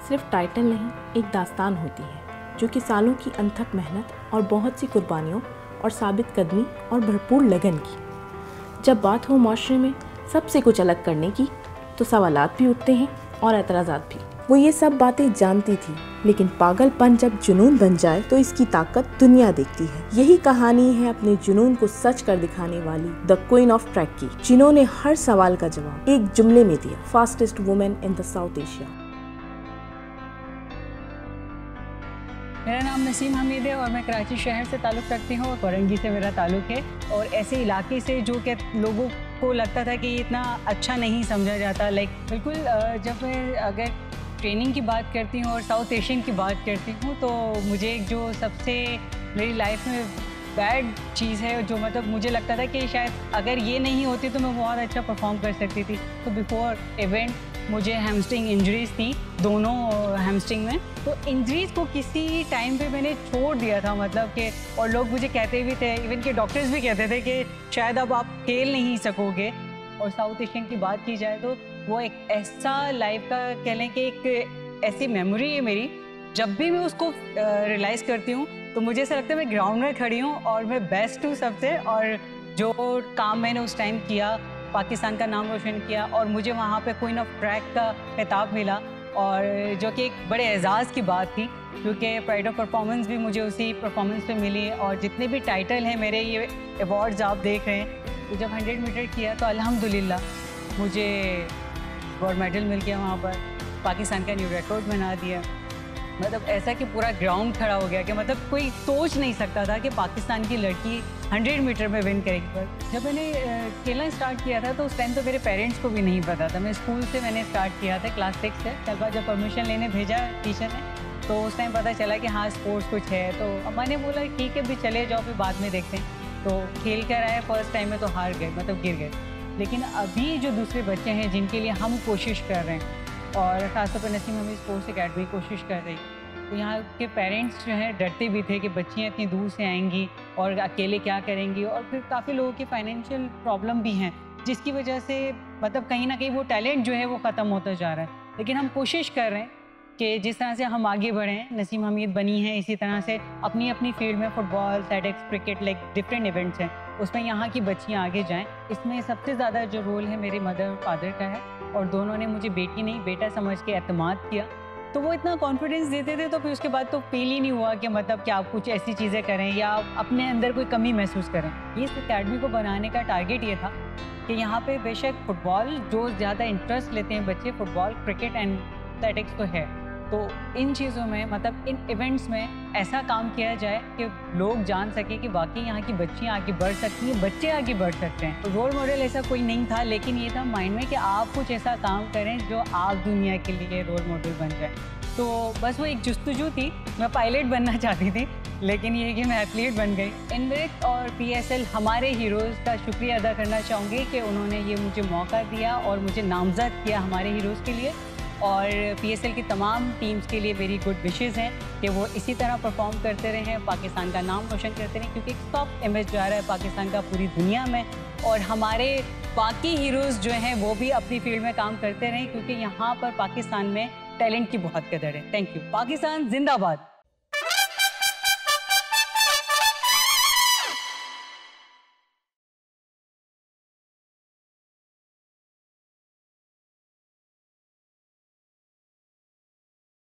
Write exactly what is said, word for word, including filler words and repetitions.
सिर्फ टाइटल नहीं, एक दास्तान होती है जो कि सालों की अनथक मेहनत और बहुत सी कुर्बानियों और साबित कदमी और भरपूर लगन की। जब बात हो माशरे में सबसे कुछ अलग करने की तो सवालात भी उठते हैं और एतराज़ात भी। वो ये सब बातें जानती थी, लेकिन पागलपन जब जुनून बन जाए तो इसकी ताकत दुनिया देखती है। यही कहानी है अपने जुनून को सच कर दिखाने वाली द क्वीन ऑफ ट्रैक की, जिन्होंने हर सवाल का जवाब एक जुमले में दिया। Fastest women in the south Asia. मेरा नाम नसीम हमीद है और मैं कराची शहर से ताल्लुक़ रखती हूँ और फरंगी से मेरा ताल्लुक़ है, और ऐसे इलाके से जो कि लोगों को लगता था कि इतना अच्छा नहीं समझा जाता। लाइक बिल्कुल जब मैं अगर ट्रेनिंग की बात करती हूँ और साउथ एशियन की बात करती हूँ तो मुझे एक जो सबसे मेरी लाइफ में बैड चीज़ है, जो मतलब मुझे लगता था कि शायद अगर ये नहीं होती तो मैं बहुत अच्छा परफॉर्म कर सकती थी। तो बिफोर इवेंट मुझे हैमस्ट्रिंग इंजरीज थी, दोनों हैमस्ट्रिंग में। तो इंजरीज को किसी टाइम पे मैंने छोड़ दिया था, मतलब कि, और लोग मुझे कहते भी थे, इवन के डॉक्टर्स भी कहते थे कि शायद अब आप खेल नहीं सकोगे। और साउथ एशियन की बात की जाए तो वो एक ऐसा लाइफ का कह लें कि एक ऐसी मेमोरी है मेरी, जब भी मैं उसको रियलाइज़ करती हूँ तो मुझे ऐसा लगता है मैं ग्राउंड में खड़ी हूँ और मैं बेस्ट हूँ सबसे। और जो काम मैंने उस टाइम किया, पाकिस्तान का नाम रोशन किया, और मुझे वहाँ पे क्वीन ऑफ ट्रैक का खिताब मिला, और जो कि एक बड़े एजाज़ की बात थी, क्योंकि प्राइड ऑफ परफॉर्मेंस भी मुझे उसी परफॉर्मेंस पे मिली। और जितने भी टाइटल हैं मेरे, ये अवार्ड्स आप देख रहे हैं, तो जब हंड्रेड मीटर किया तो अल्हम्दुलिल्लाह मुझे गोल्ड मेडल मिल गया वहाँ पर, पाकिस्तान का न्यू रिकॉर्ड बना दिया। मतलब ऐसा कि पूरा ग्राउंड खड़ा हो गया कि मतलब कोई सोच नहीं सकता था कि पाकिस्तान की लड़की हंड्रेड मीटर में विन करेगी। पर जब मैंने खेलना स्टार्ट किया था तो उस टाइम तो मेरे पेरेंट्स को भी नहीं पता था। मैं स्कूल से मैंने स्टार्ट किया था, क्लास सिक्स से। कल बाद जब परमिशन लेने भेजा टीचर ने तो उस टाइम पता चला कि हाँ स्पोर्ट्स कुछ है, तो अम्मा ने बोला ठीक है भी चले जाओ, फिर बाद में देखते हैं। तो खेल कर आए, फर्स्ट टाइम में तो हार गए, मतलब गिर गए। लेकिन अभी जो दूसरे बच्चे हैं जिनके लिए हम कोशिश कर रहे हैं, और ख़ासतौर पर नसीम हमीद स्पोर्ट्स अकेडमी कोशिश कर रही, तो यहाँ के पेरेंट्स जो हैं डरते भी थे कि बच्चियाँ इतनी दूर से आएंगी और अकेले क्या करेंगी। और फिर काफ़ी लोगों की फाइनेंशियल प्रॉब्लम भी हैं, जिसकी वजह से मतलब कहीं ना कहीं वो टैलेंट जो है वो ख़त्म होता जा रहा है। लेकिन हम कोशिश कर रहे हैं कि जिस तरह से हम आगे बढ़ें, नसीम हमीद बनी है, इसी तरह से अपनी अपनी फील्ड में फुटबॉल, सेडेक्स, क्रिकेट, लाइक डिफरेंट इवेंट्स हैं, उसमें यहाँ की बच्चियाँ आगे जाएं। इसमें सबसे ज़्यादा जो रोल है मेरे मदर और फादर का है, और दोनों ने मुझे बेटी नहीं बेटा समझ के एतमाद किया। तो वो इतना कॉन्फिडेंस देते थे, तो फिर उसके बाद तो फील ही नहीं हुआ कि मतलब कि आप कुछ ऐसी चीज़ें करें या आप अपने अंदर कोई कमी महसूस करें। इस अकेडमी को बनाने का टारगेट ये था कि यहाँ पे बेशक फुटबॉल जो ज़्यादा इंटरेस्ट लेते हैं बच्चे, फुटबॉल, क्रिकेट एंड एथलेटिक्स तो है, तो इन चीज़ों में मतलब इन इवेंट्स में ऐसा काम किया जाए कि लोग जान सके कि वाकई यहाँ की बच्चियाँ आगे बढ़ सकती हैं, बच्चे आगे बढ़ सकते हैं। तो रोल मॉडल ऐसा कोई नहीं था, लेकिन ये था माइंड में कि आप कुछ ऐसा काम करें जो आप दुनिया के लिए रोल मॉडल बन जाए। तो बस वो एक जुस्तजू थी। मैं पायलट बनना चाहती थी, लेकिन ये कि मैं एथलीट बन गई। इनवेरेक्स और पी एस एल हमारे हीरोज़ का शुक्रिया अदा करना चाहूँगी कि उन्होंने ये मुझे मौका दिया और मुझे नामज़द किया हमारे हीरोज़ के लिए। और पी एस एल की तमाम टीम्स के लिए मेरी गुड विशेज़ हैं कि वो इसी तरह परफॉर्म करते रहें, पाकिस्तान का नाम रोशन करते रहें, क्योंकि एक टॉप इमेज जा रहा है पाकिस्तान का पूरी दुनिया में। और हमारे बाकी हीरोज़ जो हैं वो भी अपनी फील्ड में काम करते रहें, क्योंकि यहाँ पर पाकिस्तान में टैलेंट की बहुत कदर है। Thank you. पाकिस्तान जिंदाबाद।